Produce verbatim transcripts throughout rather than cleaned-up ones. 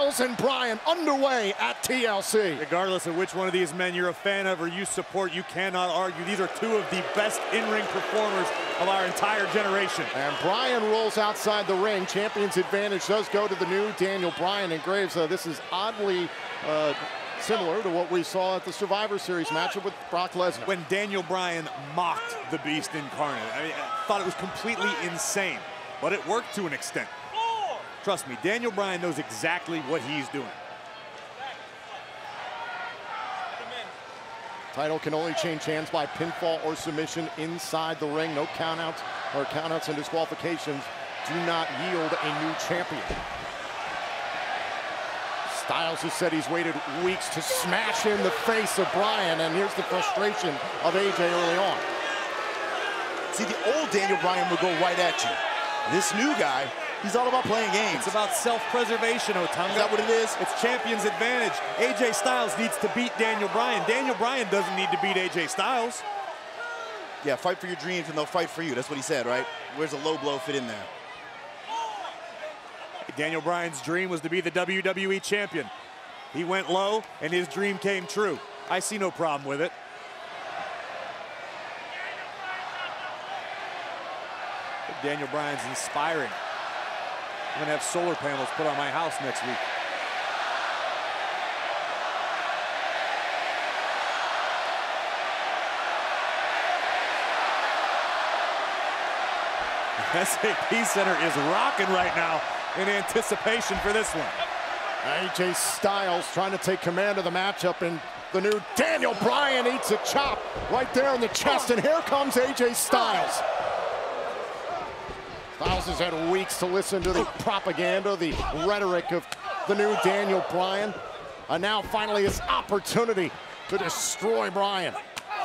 Styles and Bryan underway at T L C. Regardless of which one of these men you're a fan of or you support, you cannot argue. These are two of the best in-ring performers of our entire generation. And Bryan rolls outside the ring. Champion's advantage does go to the new Daniel Bryan. And Graves, uh, this is oddly uh, similar to what we saw at the Survivor Series matchup with Brock Lesnar. When Daniel Bryan mocked the Beast incarnate, I, mean, I thought it was completely insane, but it worked to an extent. Trust me, Daniel Bryan knows exactly what he's doing. Title can only change hands by pinfall or submission inside the ring. No countouts or countouts and disqualifications do not yield a new champion. Styles has said he's waited weeks to smash in the face of Bryan, and here's the frustration of A J early on. See, the old Daniel Bryan would go right at you. This new guy, he's all about playing games. It's about self-preservation, Otunga. Is that what it is? It's champion's advantage. A J Styles needs to beat Daniel Bryan. Daniel Bryan doesn't need to beat A J Styles. Yeah, fight for your dreams and they'll fight for you. That's what he said, right? Where's the low blow fit in there? Daniel Bryan's dream was to be the W W E champion. He went low and his dream came true. I see no problem with it. Daniel Bryan's inspiring. I'm gonna have solar panels put on my house next week. The S A P Center is rocking right now in anticipation for this one. A J Styles trying to take command of the matchup, and the new Daniel Bryan eats a chop right there in the chest, and here comes A J Styles. Styles has had weeks to listen to the propaganda, the rhetoric of the new Daniel Bryan, and now finally his opportunity to destroy Bryan.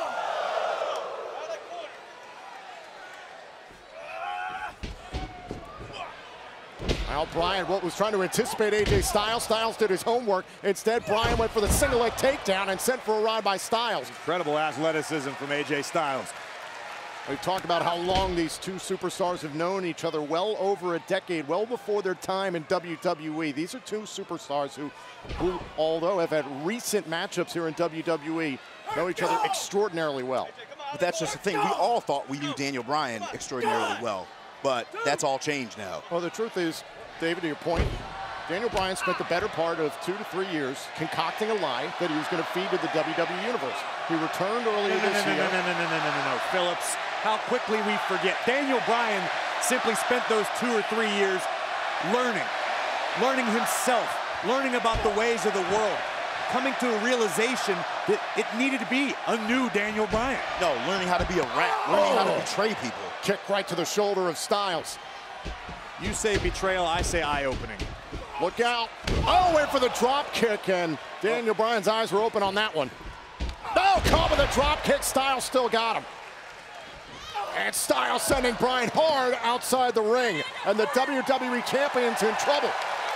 Now Bryan, what was trying to anticipate A J Styles, Styles did his homework. Instead, Bryan went for the single leg takedown and sent for a ride by Styles. Incredible athleticism from A J Styles. We've talked about how long these two superstars have known each other, well over a decade, well before their time in W W E. These are two superstars who, who although have had recent matchups here in W W E, know each other extraordinarily well. But that's just the thing. We all thought we knew Daniel Bryan extraordinarily well, but that's all changed now. Well, the truth is, David, to your point, Daniel Bryan spent the better part of two to three years concocting a lie that he was going to feed to the W W E Universe. He returned earlier no, no, this no, year. No, no, no, no, no, no, no, no, Phillips. How quickly we forget. Daniel Bryan simply spent those two or three years learning, learning himself, learning about the ways of the world, coming to a realization that it needed to be a new Daniel Bryan. No, learning how to be a rat, learning oh. how to betray people. Kick right to the shoulder of Styles. You say betrayal, I say eye-opening. Look out. Oh, wait for the drop kick, and Daniel Bryan's eyes were open on that one. No, caught with a drop kick. Styles still got him. And Styles sending Bryan hard outside the ring, and the W W E Champion's in trouble.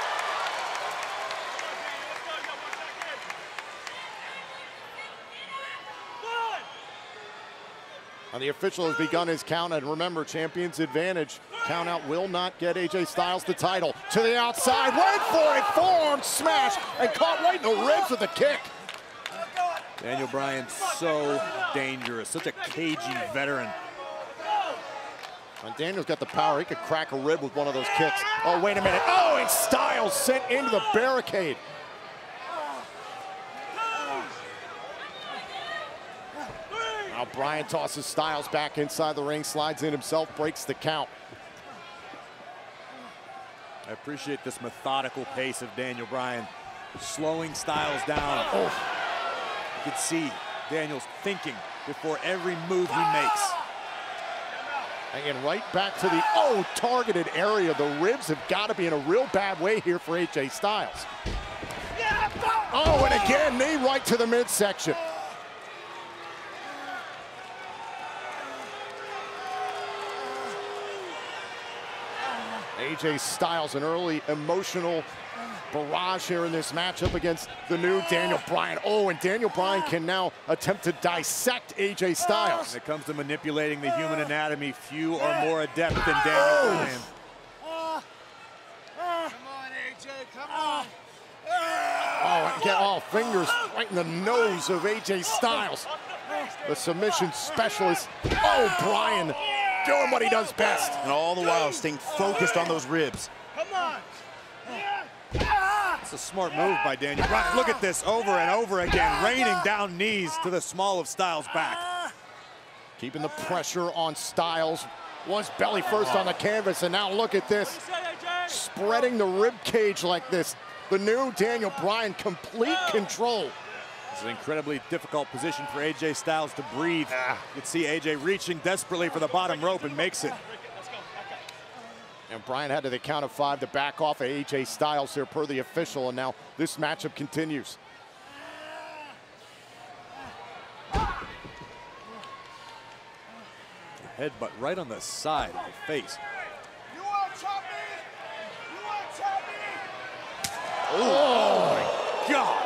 And the official has begun his count, and remember, champion's advantage. Count out will not get A J Styles the title. To the outside, wait for it, forearm smash, and caught right in the ribs with a kick. Daniel Bryan, so dangerous, such a cagey veteran. And Daniel's got the power, he could crack a rib with one of those kicks. Oh, wait a minute, oh, and Styles sent into the barricade. Now Bryan tosses Styles back inside the ring, slides in himself, breaks the count. I appreciate this methodical pace of Daniel Bryan, slowing Styles down. Oh, you can see Daniel's thinking before every move he makes. And right back to the, oh, targeted area. The ribs have got to be in a real bad way here for A J Styles. Oh, and again, knee right to the midsection. A J Styles, an early emotional barrage here in this matchup against the new Daniel Bryan. Oh, and Daniel Bryan can now attempt to dissect A J Styles. When it comes to manipulating the human anatomy, few are more adept than Daniel Bryan. Come on, A J, come on. Get all fingers right in the nose of A J Styles. The submission specialist. Oh, Bryan doing what he does best. And all the while staying focused on those ribs. Come on. It's a smart move by Daniel Bryan. Look at this over and over again, raining down knees to the small of Styles' back. Keeping the pressure on Styles. Was belly first on the canvas, and now look at this. Spreading the rib cage like this. The new Daniel Bryan, complete control. It's an incredibly difficult position for A J Styles to breathe. You can see A J reaching desperately for the bottom rope and makes it. And Bryan had to the count of five to back off of A J Styles here per the official, and now this matchup continues. Headbutt right on the side of the face. You want to chop me? You want to chop me? Oh, my God.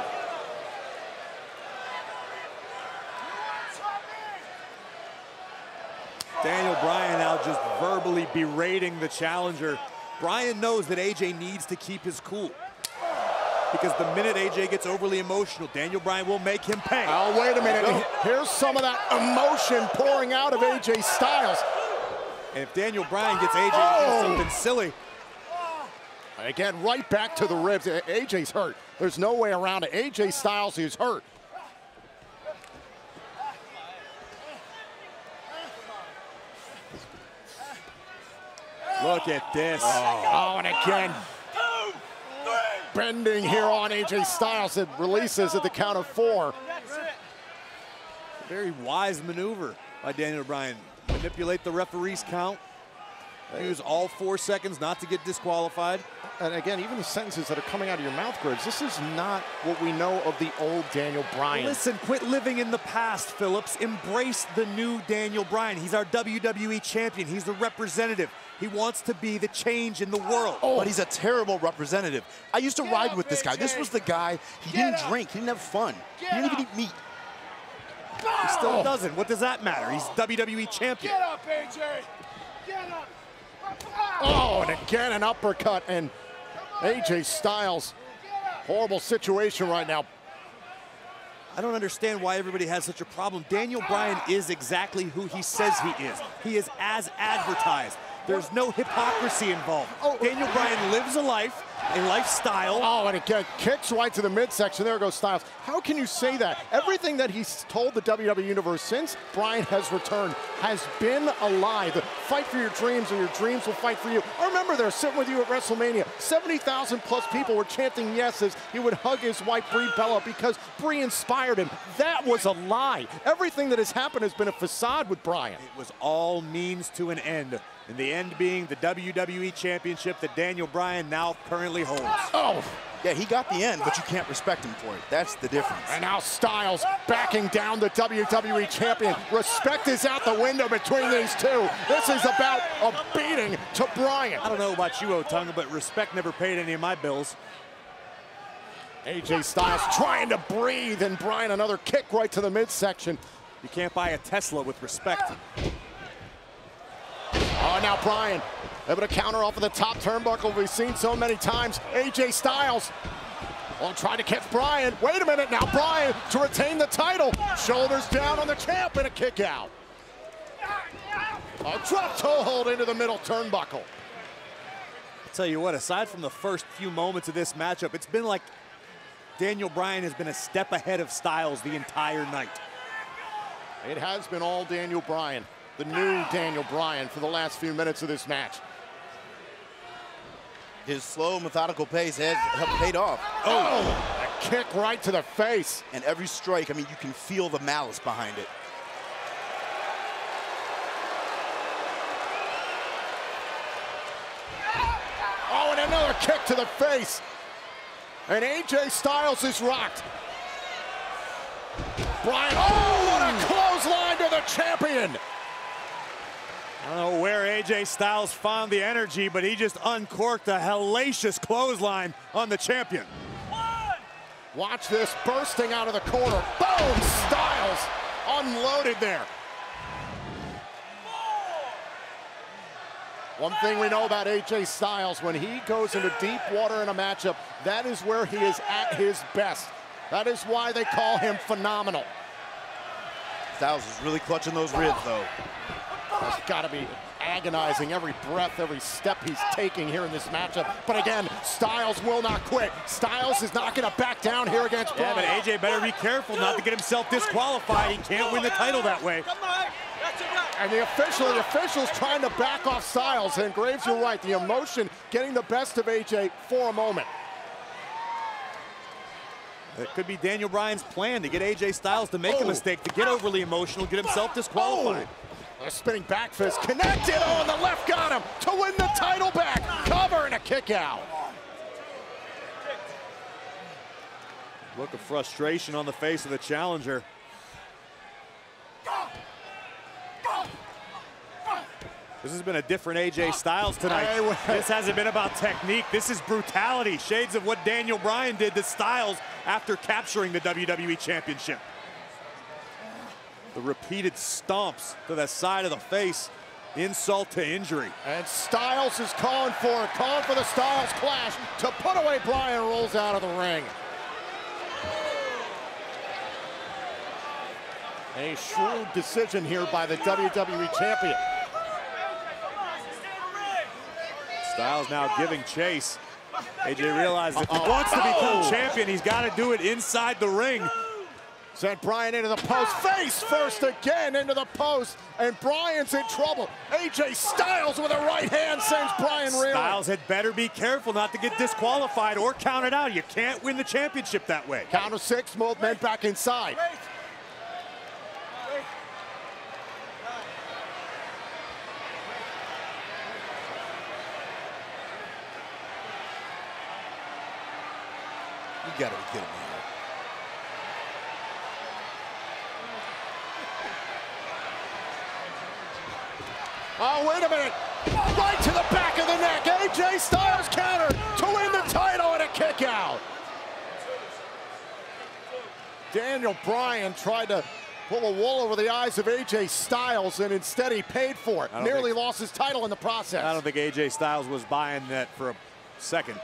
Daniel Bryan now just verbally berating the challenger. Bryan knows that A J needs to keep his cool, because the minute A J gets overly emotional, Daniel Bryan will make him pay. Oh, wait a minute. Here's some of that emotion pouring out of A J Styles. And if Daniel Bryan gets A J to Oh. do something silly. Again, right back to the ribs. A J's hurt. There's no way around it. A J Styles is hurt. Look at this. Oh, and again, bending here on A J Styles. It releases at the count of four. Very wise maneuver by Daniel Bryan. Manipulate the referee's count. Use all four seconds not to get disqualified. And again, even the sentences that are coming out of your mouth, Griggs, this is not what we know of the old Daniel Bryan. Listen, quit living in the past, Phillips. Embrace the new Daniel Bryan. He's our W W E champion. He's the representative. He wants to be the change in the world. Oh, but he's a terrible representative. I used to ride with this guy. This was the guy, he didn't drink, he didn't have fun. He didn't even eat meat. He still doesn't. What does that matter? He's W W E champion. Get up, A J. Get up. Oh, and again, an uppercut, and A J Styles, horrible situation right now. I don't understand why everybody has such a problem. Daniel Bryan is exactly who he says he is. He is as advertised. There's no hypocrisy involved. Oh. Daniel Bryan lives a life, a lifestyle. Oh, and again, kicks right to the midsection. There goes Styles. How can you say that? Everything that he's told the W W E Universe since Bryan has returned has been a lie. The fight for your dreams, or your dreams will fight for you. I remember there, sitting with you at WrestleMania, seventy thousand plus people were chanting yes as he would hug his wife, Brie Bella, because Brie inspired him. That was a lie. Everything that has happened has been a facade with Bryan. It was all means to an end. And the end being the W W E Championship that Daniel Bryan now currently holds. Oh, Yeah, he got the end, but you can't respect him for it. That's the difference. and now Styles backing down the W W E champion. Respect is out the window between these two. This is about a beating to Bryan. I don't know about you, Otunga, but respect never paid any of my bills. A J Styles trying to breathe, and Bryan another kick right to the midsection. You can't buy a Tesla with respect. Oh, now Bryan able to counter off of the top turnbuckle we've seen so many times. A J Styles will try to catch Bryan. Wait a minute, now Bryan to retain the title. Shoulders down on the champ and a kick out. A drop toe hold into the middle turnbuckle. I'll tell you what, aside from the first few moments of this matchup, it's been like Daniel Bryan has been a step ahead of Styles the entire night. It has been all Daniel Bryan, the new Daniel Bryan, for the last few minutes of this match. His slow, methodical pace has paid off. Oh, a kick right to the face. And every strike, I mean, you can feel the malice behind it. Oh, and another kick to the face. And A J Styles is rocked. Bryan, oh, what a clothesline to the champion. I don't know where A J Styles found the energy, but he just uncorked a hellacious clothesline on the champion. Watch this, bursting out of the corner. Boom, Styles unloaded there. One thing we know about A J Styles, when he goes into deep water in a matchup, that is where he is at his best. That is why they call him phenomenal. Styles is really clutching those ribs, though. It's got to be agonizing every breath, every step he's taking here in this matchup. But again, Styles will not quit. Styles is not going to back down here against Bryan. Yeah, but A J better be careful not to get himself disqualified. He can't win the title that way. And the official, the official's trying to back off Styles. And Graves, you're right. The emotion getting the best of A J for a moment. It could be Daniel Bryan's plan to get A J Styles to make oh. a mistake, to get overly emotional, get himself disqualified. Oh. A spinning back fist connected. Oh, and the left got him to win the title back. Cover and a kick out. Look of frustration on the face of the challenger. This has been a different A J Styles tonight. This hasn't been about technique. This is brutality. Shades of what Daniel Bryan did to Styles after capturing the W W E Championship. The repeated stomps to the side of the face. Insult to injury. And Styles is calling for it. Calling for the Styles Clash to put away Bryan. Rolls out of the ring. A shrewd decision here by the W W E Champion. Styles now giving chase. A J realizes if he wants to become champion, he's got to do it inside the ring. Sent Bryan into the post. Face first again into the post. And Bryan's in trouble. A J Styles with a right hand sends Bryan reeling. Styles had better be careful not to get disqualified or counted out. You can't win the championship that way. Count of six, both men back inside. You gotta be kidding me here. Oh, wait a minute. Right to the back of the neck. A J Styles counter to win the title and a kick out. Daniel Bryan tried to pull a wool over the eyes of A J Styles, and instead he paid for it. Nearly think, lost his title in the process. I don't think A J Styles was buying that for a second.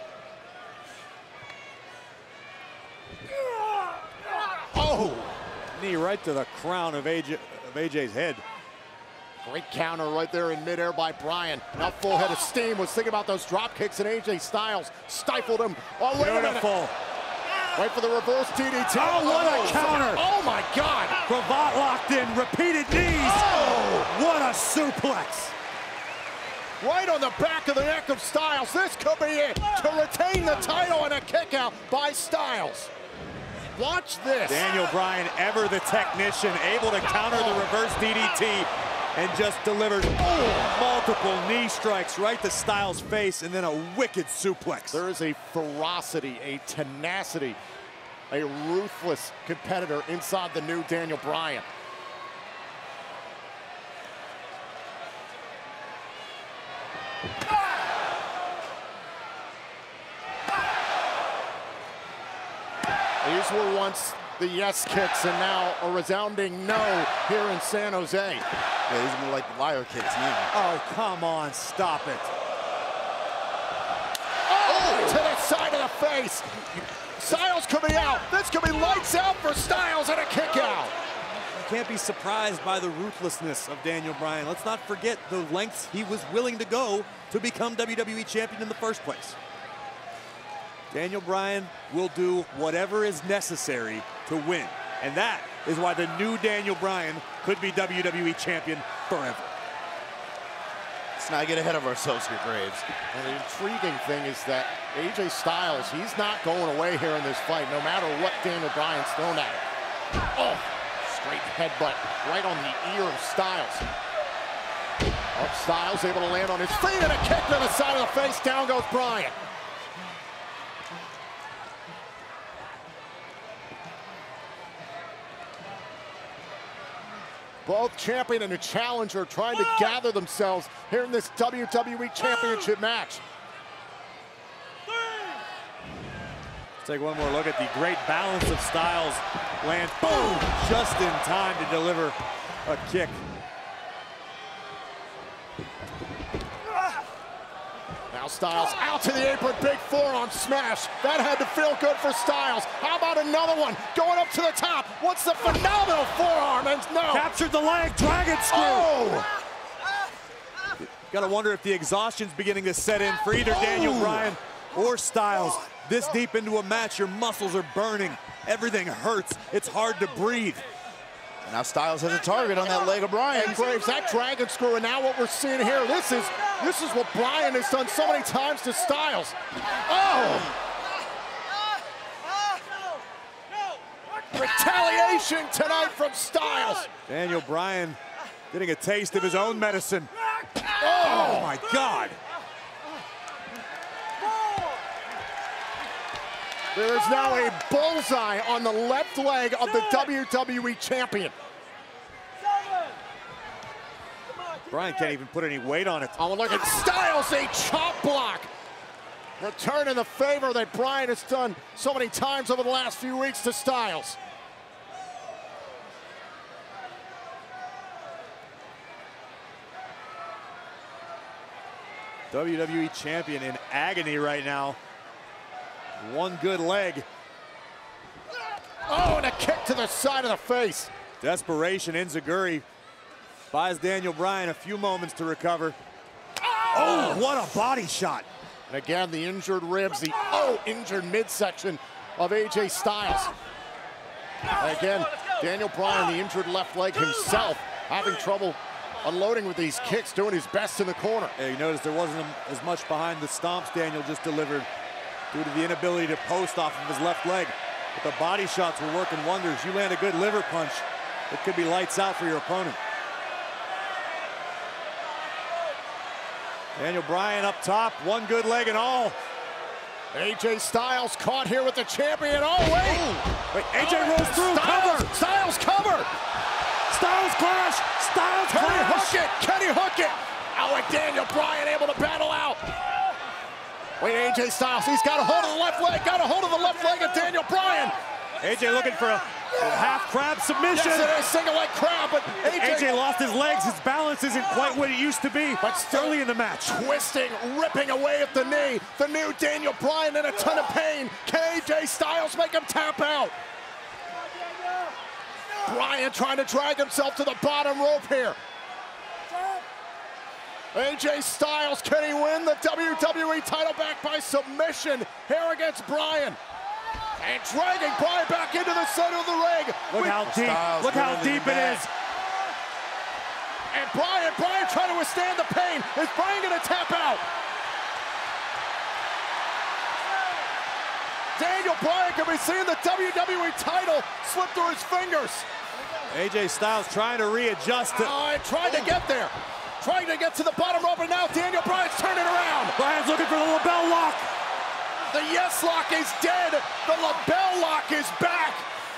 Oh! Knee right to the crown of A J, of A J's head. Great counter right there in midair by Bryan. Now full head of steam. Was thinking about those drop kicks, and A J Styles stifled him. Oh, wait Beautiful. a minute. Wait for the reverse D D T. Oh, what a counter. Oh, my God. Cravat locked in, repeated knees. Oh! What a suplex. Right on the back of the neck of Styles. This could be it to retain the title, and a kick out by Styles. Watch this. Daniel Bryan, ever the technician, able to counter the reverse D D T and just delivered oh, multiple knee strikes right to Styles' face, and then a wicked suplex. There is a ferocity, a tenacity, a ruthless competitor inside the new Daniel Bryan. These were once the yes kicks, and now a resounding no here in San Jose. Yeah, these are more like the liar kicks now. Oh, come on, stop it. Oh, to the side of the face. Styles could be out. This could be lights out for Styles and a kick out. You can't be surprised by the ruthlessness of Daniel Bryan. Let's not forget the lengths he was willing to go to become W W E champion in the first place. Daniel Bryan will do whatever is necessary to win. And that is why the new Daniel Bryan could be W W E champion forever. Let's not get ahead of ourselves here, Graves. And the intriguing thing is that A J Styles, he's not going away here in this fight, no matter what Daniel Bryan's thrown at him. Oh, straight headbutt right on the ear of Styles. Up Styles, able to land on his feet, and a kick to the side of the face. Down goes Bryan. Both champion and a challenger trying to gather themselves here in this W W E Championship match. Let's take one more look at the great balance of Styles. Land, boom, just in time to deliver a kick. Now Styles out to the apron, big forearm smash. That had to feel good for Styles. How about another one? Going up to the top. What's the phenomenal forearm? And no. Captured the leg, dragon screw. Oh! Gotta wonder if the exhaustion's beginning to set in for either Daniel Bryan or Styles. This deep into a match, your muscles are burning. Everything hurts. It's hard to breathe. Now Styles has a target on that leg of Bryan. And Graves, that dragon screw, and now what we're seeing here, this is this is what Bryan has done so many times to Styles. Oh! Retaliation tonight from Styles. Daniel Bryan getting a taste of his own medicine. Oh my God. There is now a bullseye on the left leg of the W W E Champion. Bryan can't even put any weight on it. Oh, look at Styles, a chop block. Returning the favor that Bryan has done so many times over the last few weeks to Styles. W W E Champion in agony right now. One good leg. Oh, and a kick to the side of the face. Desperation, Enziguri buys Daniel Bryan a few moments to recover. Oh, what a body shot. And again, the injured ribs, the oh, injured midsection of A J Styles. And again, Daniel Bryan, the injured left leg himself, having trouble unloading with these kicks, doing his best in the corner. Yeah, you notice there wasn't as much behind the stomps Daniel just delivered due to the inability to post off of his left leg. But the body shots were working wonders. You land a good liver punch, it could be lights out for your opponent. Daniel Bryan up top, one good leg and all. A J Styles caught here with the champion. Oh, wait! Wait, A J oh, rolls through, Styles, cover! Styles cover! Styles clash! Styles Can he clash! hook it? Can he hook it? Oh, and Daniel Bryan able to battle out. Wait, A J Styles, he's got a hold of the left leg, got a hold of the left leg of Daniel Bryan. A J looking for a, a half crab submission. Yes, it is single leg crab, but A J, A J lost his legs. His balance isn't quite what it used to be. But still early in the match, twisting, ripping away at the knee. The new Daniel Bryan in a ton of pain. Can A J Styles make him tap out? Bryan trying to drag himself to the bottom rope here. A J Styles, can he win the W W E title back by submission here against Bryan? And dragging Bryan back into the center of the ring. Look We, how deep, Styles look how really deep it is. And Bryan, Bryan trying to withstand the pain. Is Bryan gonna tap out? Daniel Bryan can be seeing the W W E title slip through his fingers. A J Styles trying to readjust. To Oh, and trying to get there. Trying to get to the bottom rope, and now Daniel Bryan's turning around. Bryan's looking for the lapel lock. The yes lock is dead. The lapel lock is back.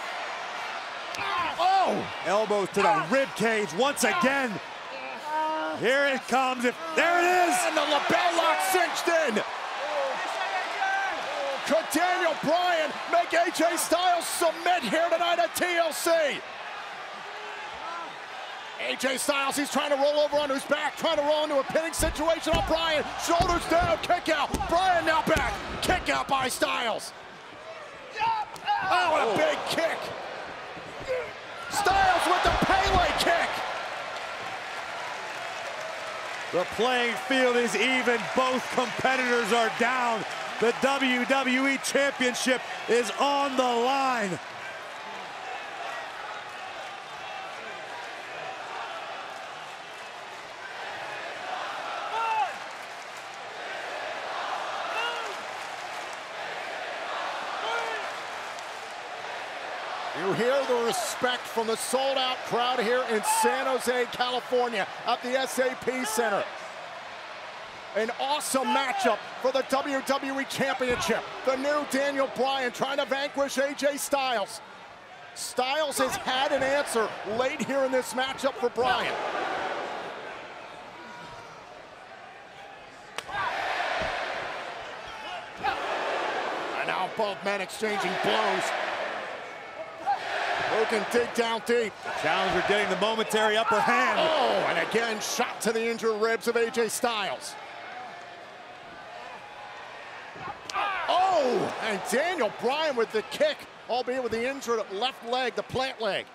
Oh! Elbows to the rib cage once again. Here it comes. If there it is. And the lapel lock cinched in. Could Daniel Bryan make A J Styles submit here tonight at T L C? A J Styles, he's trying to roll over on his back, trying to roll into a pinning situation on Bryan. Shoulders down, kick out. Bryan now back. Kick out by Styles. Oh, what a big kick. Styles with the Pele kick. The playing field is even. Both competitors are down. The W W E Championship is on the line. You hear the respect from the sold-out crowd here in San Jose, California at the S A P Center. An awesome matchup for the W W E Championship. The new Daniel Bryan trying to vanquish A J Styles. Styles has had an answer late here in this matchup for Bryan. And now both men exchanging blows. Who can dig down deep? Challenger getting the momentary upper hand. Oh, and again, shot to the injured ribs of A J Styles. Oh, and Daniel Bryan with the kick, albeit with the injured left leg, the plant leg.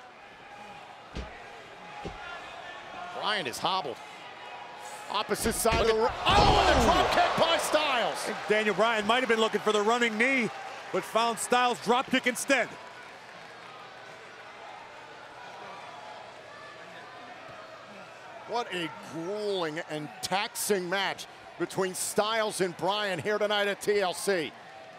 Bryan is hobbled. Opposite side of the ring. Oh, and a drop kick by Styles. I think Daniel Bryan might have been looking for the running knee, but found Styles' drop kick instead. What a grueling and taxing match between Styles and Bryan here tonight at T L C.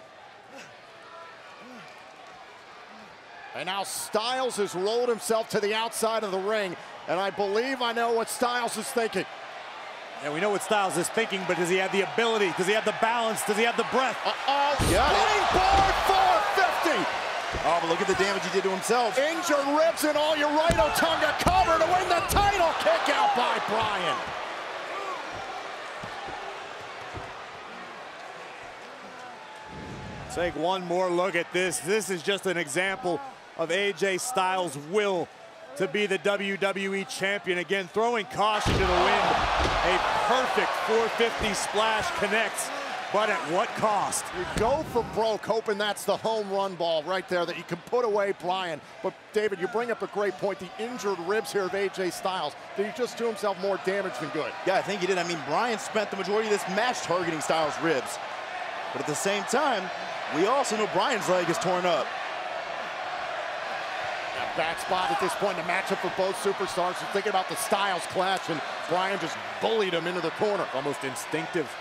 And now Styles has rolled himself to the outside of the ring, and I believe I know what Styles is thinking. And we know what Styles is thinking, but does he have the ability? Does he have the balance? Does he have the breath? Uh-oh, springboard four fifty. Oh, but look at the damage he did to himself. Injured ribs and all your right Otunga cover to win the title. Kick out by Bryan. Take one more look at this. This is just an example of A J Styles' will to be the W W E champion. Again, throwing caution to the wind. A perfect four fifty splash connects, but at what cost? You go for broke, hoping that's the home run ball right there that you can put away Bryan. But David, you bring up a great point. The injured ribs here of A J Styles. Did he just do himself more damage than good? Yeah, I think he did. I mean, Bryan spent the majority of this match targeting Styles' ribs. But at the same time, we also know Bryan's leg is torn up. Bad spot at this point in the matchup for both superstars. So thinking about the Styles clash, and Bryan just bullied him into the corner. Almost instinctive.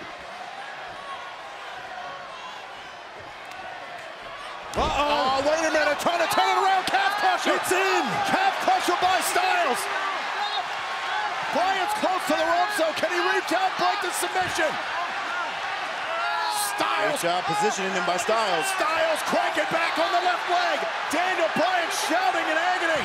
Uh-oh. Oh, wait a minute. Trying to turn it around. Calf crusher. It's in. Calf crusher by Styles. Bryan's close to the rope, so can he reach out, break the submission? Styles. Great job positioning him by Styles. Styles cranking back on the left leg. Daniel Bryan shouting in agony.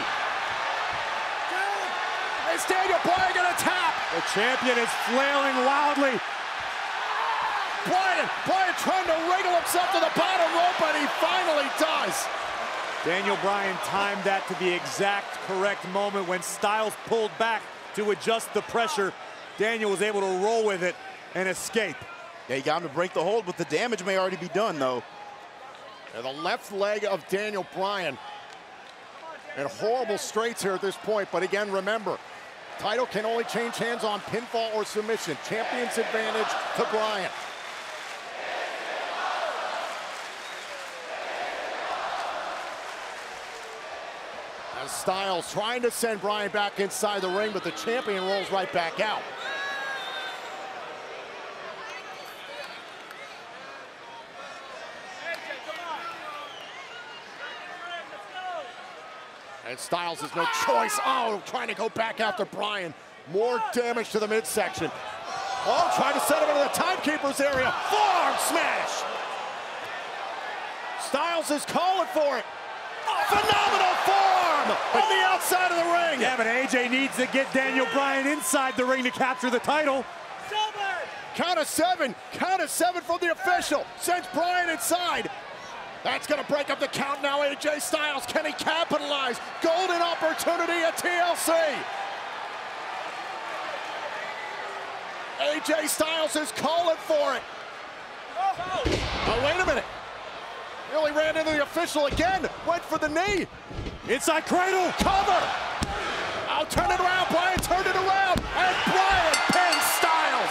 Is Daniel Bryan gonna tap? The champion is flailing wildly. Bryan, Bryan trying to wriggle himself to the bottom rope, and he finally does. Daniel Bryan timed that to the exact correct moment when Styles pulled back to adjust the pressure. Daniel was able to roll with it and escape. Yeah, he got him to break the hold, but the damage may already be done, though. And the left leg of Daniel Bryan in horrible straits here at this point. But again, remember, title can only change hands on pinfall or submission. Champion's advantage to Bryan. As Styles trying to send Bryan back inside the ring, but the champion rolls right back out. And Styles has no choice. Oh, trying to go back after Bryan. More damage to the midsection. Oh, trying to set him into the timekeeper's area. Forearm smash. Styles is calling for it. Phenomenal forearm on the outside of the ring. Yeah, but A J needs to get Daniel Bryan inside the ring to capture the title. Count of seven. Count of seven from the official. Sends Bryan inside. That's going to break up the count now. A J Styles, can he capitalize? Golden opportunity at T L C. A J Styles is calling for it. Oh, wait a minute. He only ran into the official again. Went for the knee. Inside cradle. Cover. I'll turn it around. Bryan turned it around. And Bryan pins Styles.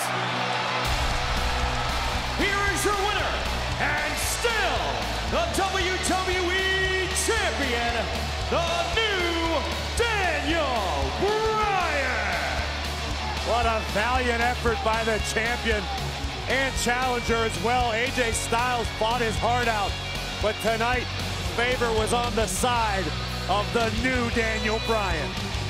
Here is your winner, and still the W W E Champion, the new Daniel Bryan. What a valiant effort by the champion and challenger as well. A J Styles fought his heart out, but tonight, favor was on the side of the new Daniel Bryan.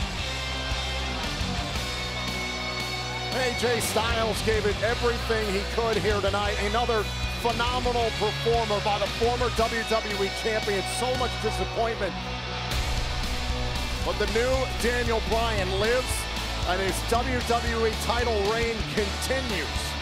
A J Styles gave it everything he could here tonight. Another phenomenal performer by the former W W E champion. So much disappointment. But the new Daniel Bryan lives, and his W W E title reign continues.